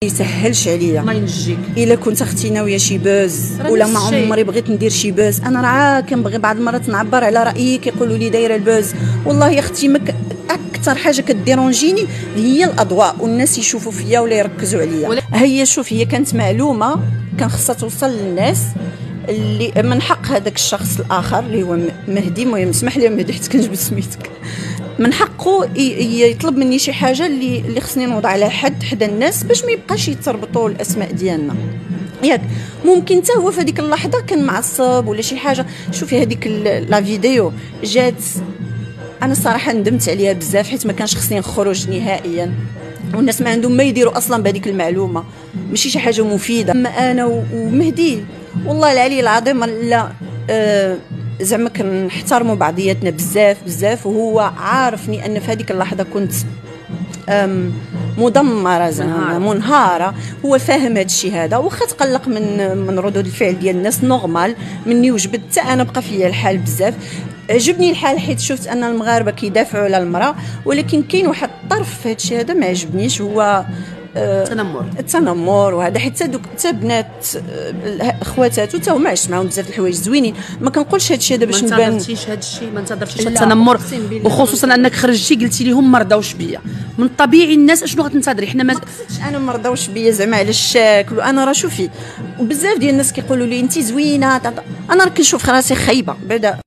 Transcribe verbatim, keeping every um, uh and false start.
يسهلش عليا الله ينجيك. الا كنت اختي ناويه شي باز ولا ما عمري بغيت ندير شي باز. انا راه كنبغي بعض المرات نعبر على رايي، كيقولوا لي دايره الباز. والله يا اختي مك اكثر حاجه كديرونجيني هي الاضواء والناس يشوفوا فيا ولا يركزوا عليا. هي شوف، هي كانت معلومه كان خصها توصل للناس اللي من حق هذاك الشخص الاخر اللي هو مهدي. المهم اسمح لي مهدي حيت كنجبد سميتك، من حقه يطلب مني شي حاجه اللي اللي خصني نوضع على حد حدا الناس باش ما يبقاش يتربطوا الاسماء ديالنا ياك. ممكن حتى هو في هذيك اللحظه كان معصب ولا شي حاجه. شوفي هذيك لا فيديو جات، انا الصراحه ندمت عليها بزاف حيت ما كانش خصني نخرج نهائيا، والناس ما عندهم ما يديروا اصلا بهذيك المعلومه، ماشي شي حاجه مفيده. اما انا ومهدي والله العلي العظيم لا أه زعما كنحترموا بعضياتنا بزاف بزاف، وهو عارفني ان في هذيك اللحظه كنت مدمره زعما منهاره. هو فاهم هذا الشيء هذا، واخا تقلق من من ردود الفعل ديال الناس نورمال مني وجبت. حتى انا بقى فيا الحال بزاف، عجبني الحال حيت شفت ان المغاربه كيدافعوا على المراه، ولكن كاين واحد الطرف في هذا الشيء هذا ما عجبنيش، هو التنمر التنمر وهذا. حتى دوك حتى بنات اخواتاتو حتى هما عشت معاهم بزاف الحوايج زوينين. ما كنقولش هذا الشيء هذا باش نبان، ما انتظرتيش هذا الشيء، ما انتظرتيش التنمر، وخصوصا انك خرجتي قلتي لهم ما رضاوش بيا. من الطبيعي الناس اشنو غتنتظري؟ حنا ما قصدتش انا ما رضاوش بيا زعما على الشكل. وانا راه شوفي بزاف ديال الناس كيقولوا لي انت زوينه، انا راه كنشوف راسي خايبه بعدا.